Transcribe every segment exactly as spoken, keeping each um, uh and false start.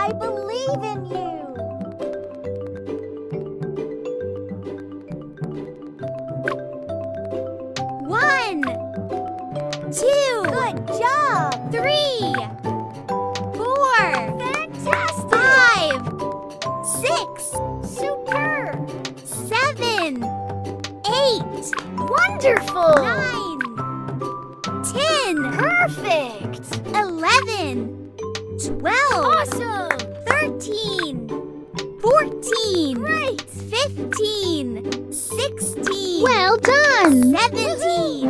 I believe in you. One, two, Good job. three, four, Fantastic. five, six, Superb. seven, eight, Wonderful. nine, ten, Perfect. eleven, twelve, Awesome. thirteen, fourteen, Great. fifteen, sixteen, Well done! seventeen.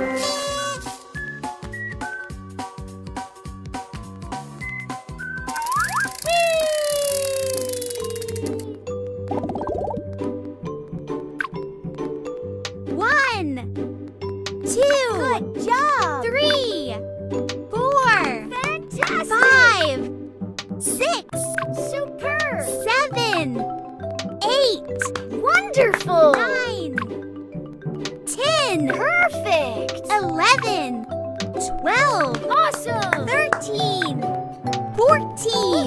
One, two, Good job. three, four, Fantastic. five, six, Superb. seven, eight, Wonderful. nine, ten, Perfect. eleven, twelve, Awesome. thirteen, fourteen.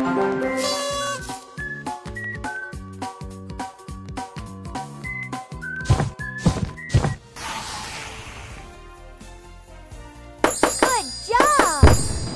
Good job.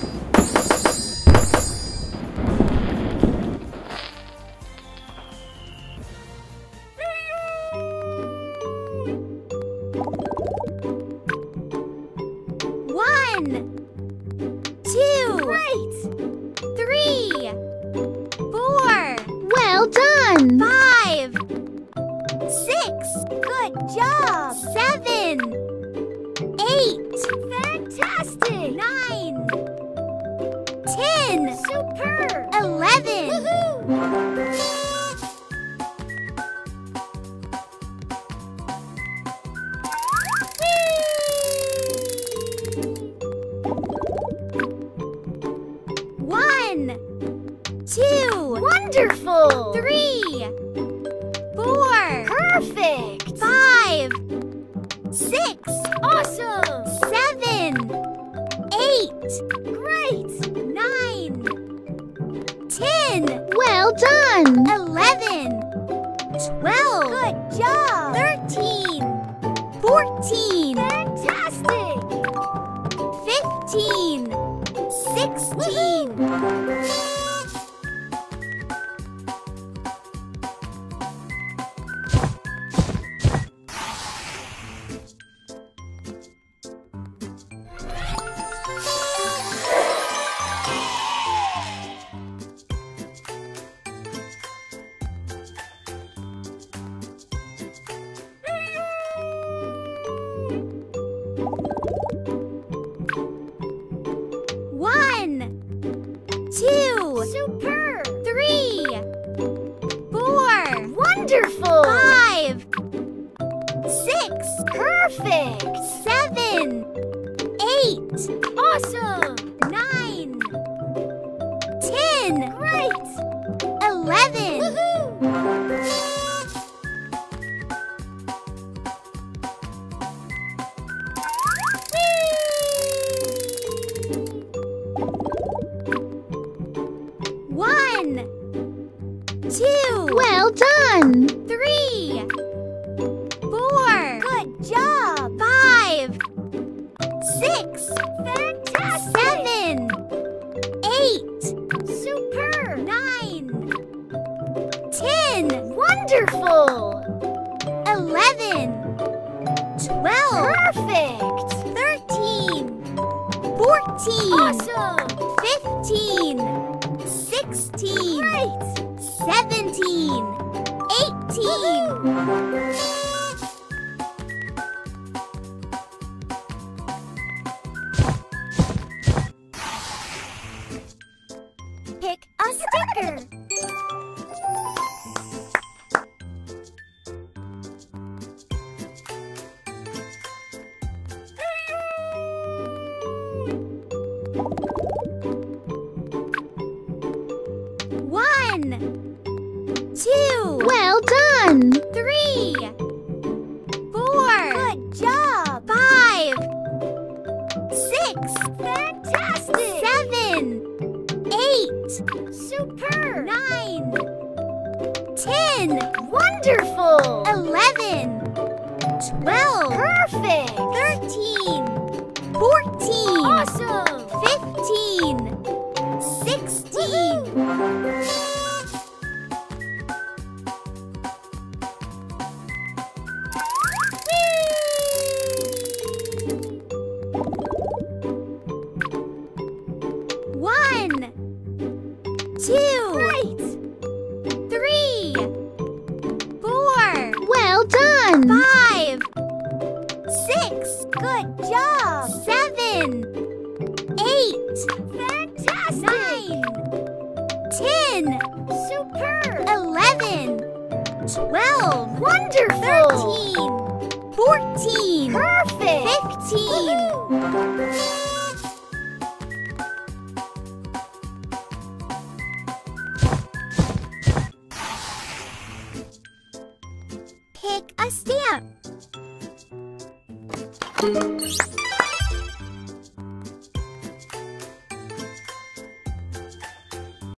One, two, Great. three, four, Well done! five, six, Good job. seven, eight, Fantastic. nine, ten, Superb. eleven. One, two, Wonderful. three, four, Perfect. five, six, Awesome. seven, eight, Great. nine, ten, Well done! eleven, twelve, Good job. thirteen, fourteen, Fantastic. fifteen, sixteen. One, two, Superb. three, four, Wonderful. five, six, Perfect. seven, eight, Awesome. nine, ten, Great. eleven. One, two, Well done! three, four, Good job. five, six, Fantastic. seven, eight, Superb. nine, ten, Wonderful. eleven, twelve, Perfect. thirteen, fourteen, Awesome. fifteen, sixteen, Great. seventeen, eighteen. Pick a sticker. One, two, Well done! three, four, Good job. five, six, Fantastic. seven, eight, Superb. Nine. Ten. Wonderful. Eleven. Twelve. Perfect. Thirteen. Fourteen. Awesome. Fifteen. Sixteen. One. Two. Great. Three. Four. Well done. Five. Six. Good job. Seven. Eight. Fantastic. Nine. Ten. Superb. Eleven. Twelve. Wonderful. Thirteen. Fourteen. Perfect. Fifteen. Woohoo. Pick a stamp.